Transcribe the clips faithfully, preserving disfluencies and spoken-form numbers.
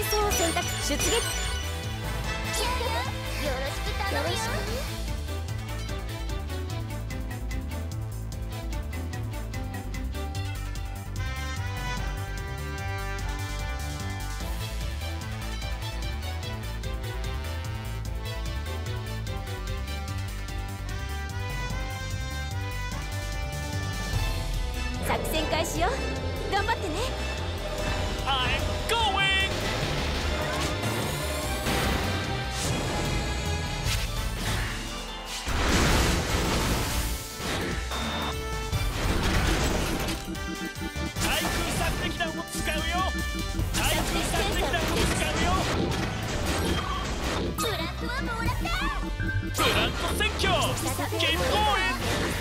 並走を選択。出撃。よろしく頼むよ。作戦開始よ。頑張ってね。 I'm going! 対空殺撃弾を使うよ。対空殺撃弾を使うよ。 ブランドはもらった。 ブランド占拠。Keep going!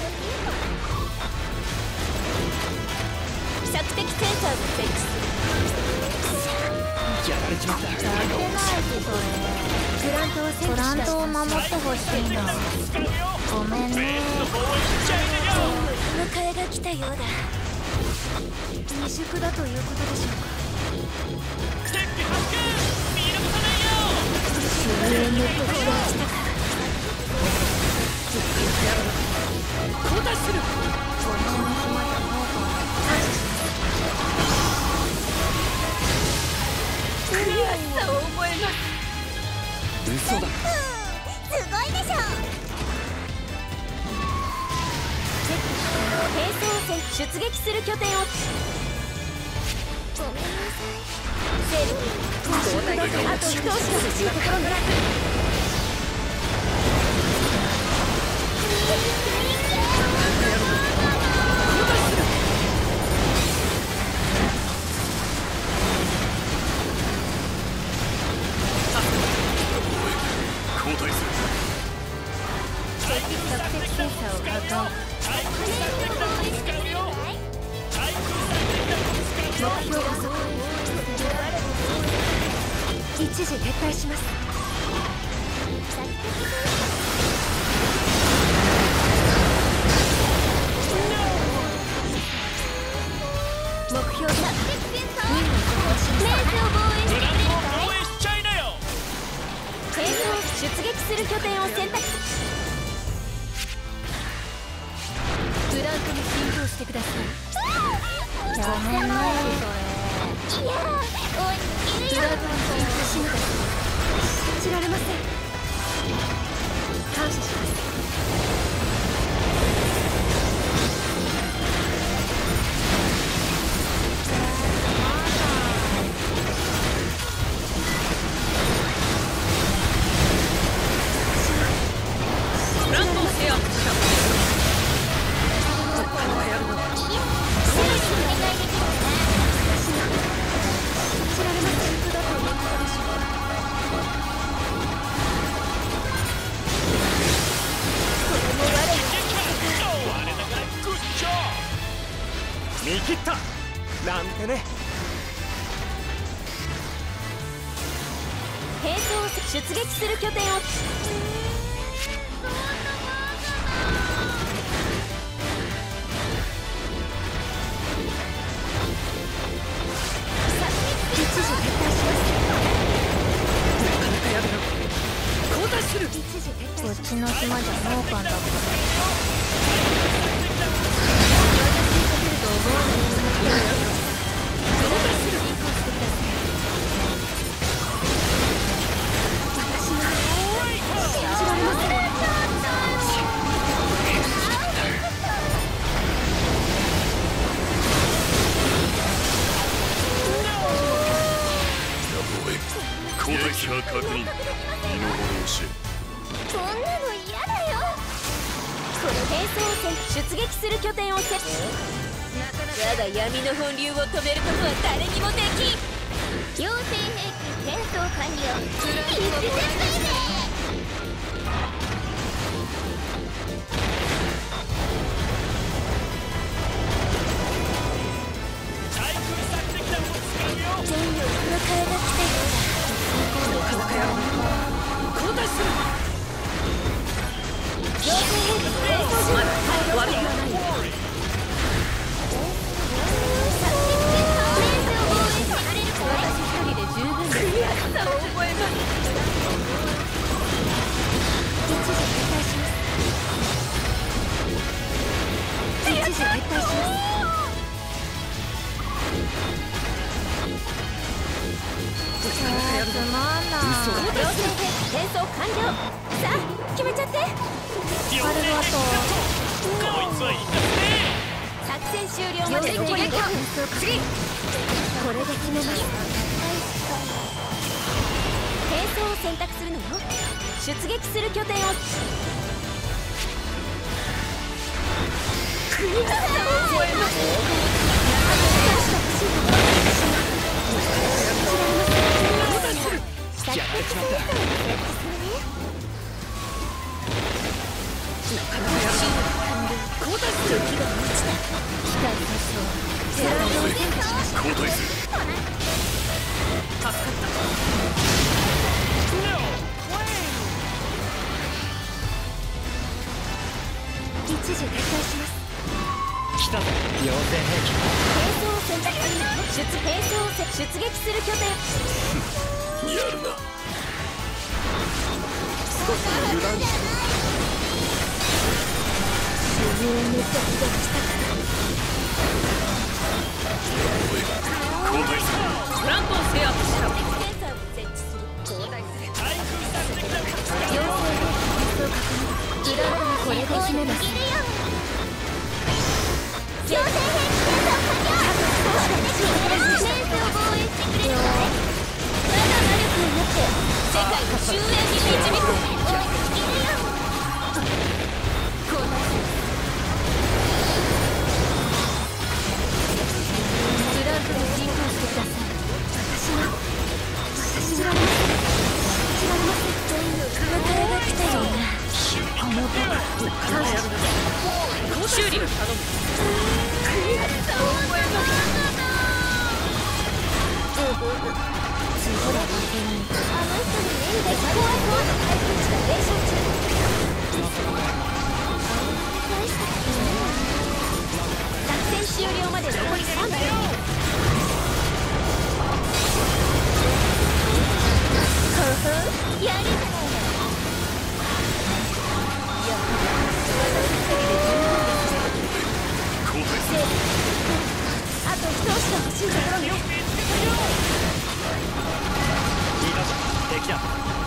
索敵センサーを設置する。 やられちまった。 やってないけどね。グラントを設置しグラントを守ってほしいんだ。ごめんね。迎えが来たようだ。未熟だということでしょうか。 ステップ発見。見逃さないよ。 終焉の時が来たか。 交代する。 ごめんの暇だ。悔しさを覚えます。 嘘だ。 すごいでしょ。並走戦出撃する拠点を。ごめんなさい。セール交代があと一押しのしいところぐらい。 交代する。 索敵センサーを破壊。目標がそこに一時撤退します。目標が任務を更新。メースを防衛してくれるかい。 防衛しちゃいなよ。 並走出撃する拠点を選択。ブランクに進行してください。やめないそれ。いやー、おい、いるよ。ブランクに進行しない。信じられません。感謝します。 見切ったなんてね。 並走出撃する拠点を。一時撤退します。 なかなかやるな。交代する。 一時撤退。こっちの島じゃ農家だから。 交代者確認。身の程を知れ。 こんなの嫌だよ。これ並走戦出撃する拠点を設置。我が闇の本流を止めることは誰にもできん。妖精兵器転送完了。一致先輩ね。全力迎えが来たようだ。 交代する。 妖精兵器転送準備完了。悪くはないよ。私一人で十分です。 その両戦兵転送完了。さあ決めちゃって。 あれはとこいつはいい作戦終了まで残りごふん。次これで決めます。転送を選択するのよ。出撃する拠点をクリアを覚えます。やられちまった。交代する。時が満ちた。機械交代する。助かった。 一時撤退します。 来たぞ。妖精兵器。 転送を選択する。出転送を出撃する拠点。 やるな。 少し油断した。自分にドキドキしたから。 交代する。 プラントを制圧した。センサーを設置する。交代する。 対空作戦だ。 妖精兵器転送確認。プラントをこれで決めます。妖精兵器転送完了。これで決めます。メンスを防衛してくれるかい。我が魔力を持って世界を終焉に導く。応援できるよ。こうなる。ブランクで進行してください。私は私は信じられません。迎えが来たような。この子が修理を頼む。作戦終了まで残りさんぷん。やるじゃないの。あと一押しが欲しいところに。 敵だ。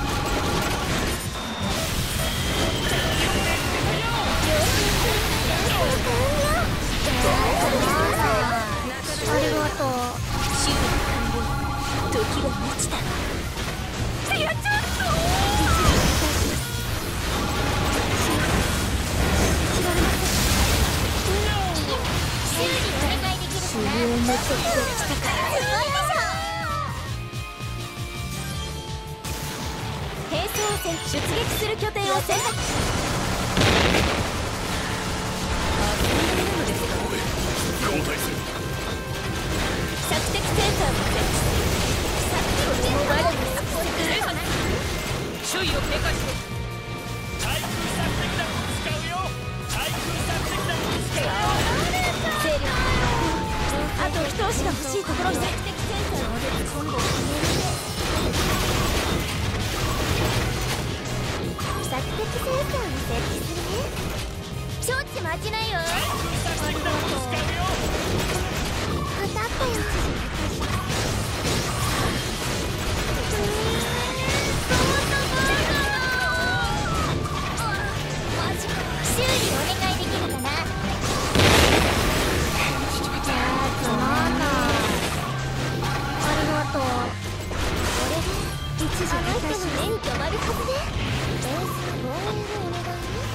ありがとう。修理完了。時が満ちた。やっちゃった。自分のドキドキしたから。すごいでしょ。並走戦出撃する拠点を選択。 交代する。 索敵センサーを設置する。これも我が周囲を警戒して。 対空作戦だ。使うよ。対空作戦だ。使うよ。 勢力あと一押しが欲しいところに。索敵センサーを今後決めるね。索敵センサーを設置するね。承知待ちないよ。 対空作戦だ。使うよ。 当たったよ。修理お願いできるかな。じゃあつまんない。ありがとう。これで一時撤退します。目に留まるはずね。ベース防衛でお願いね。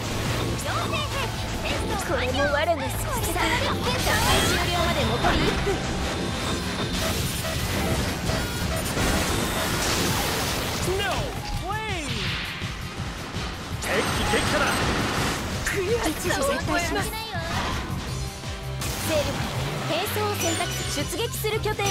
これも我の好きさ。作戦終了まで残りいっぷん。 敵撃破だ。 一時撤退します。勢力並走を選択。出撃する拠点を。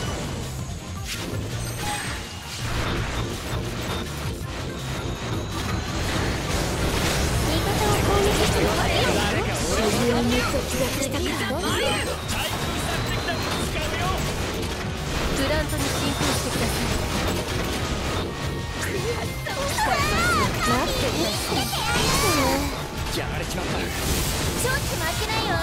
味方を攻撃しても悪いよ。自分にドキドキしたから。プラントに進行してください。待ってください。 やられちまった。 承知負けないよ。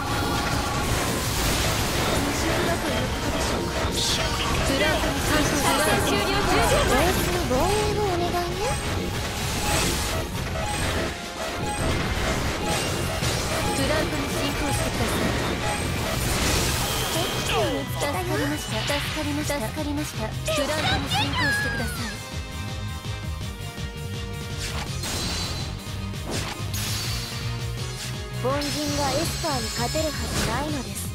面白いだということでしょうか。プラントに進行。作戦終了。ベースの防衛した助かりました助かりましたプラントに進行してください。凡人がエスパーに勝てるはずないのです。